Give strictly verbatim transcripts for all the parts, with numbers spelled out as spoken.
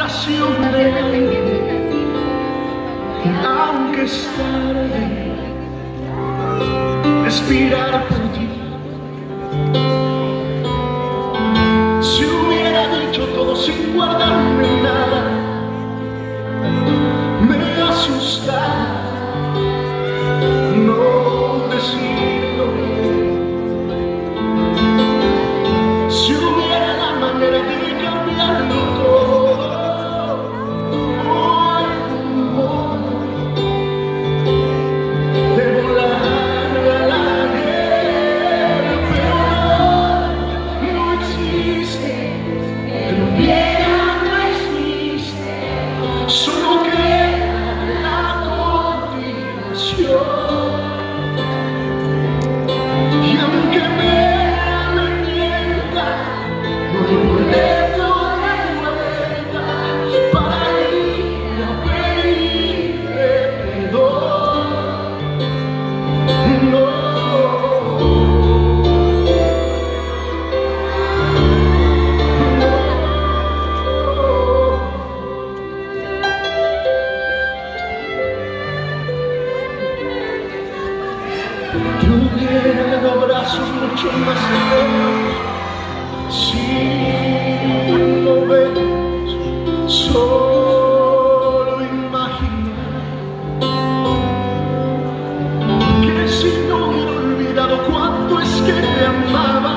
oración de aunque es tarde, respirar por ti. Si hubiera dicho todo sin guardarme nada, me asustaba no decirlo. Si hubiera la manera de cambiarlo todo, o algún modo de volar a la guerra, pero no, no existe, el hubiera no existe, solo queda la continuación. Te hubiera dado abrazos mucho más cercanos. Si lo ves, solo imagina que si no hubiera olvidado cuánto es que te amaba,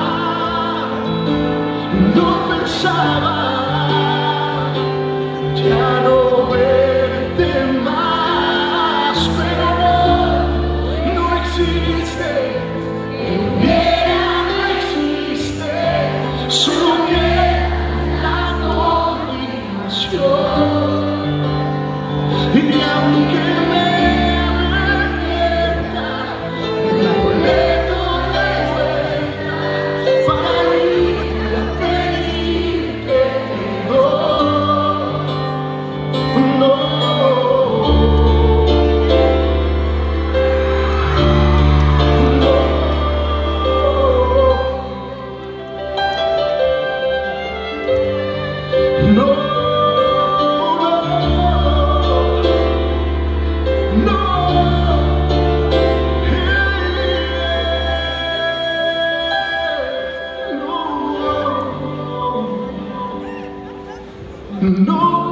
no pensaba ya no verte más, pero no, no existe, hubiera no existe, solo queda la continuación. Y aunque me arrepienta, el boleto de vuelta para ir a pedirte perdón, no. No, no, no, no, no.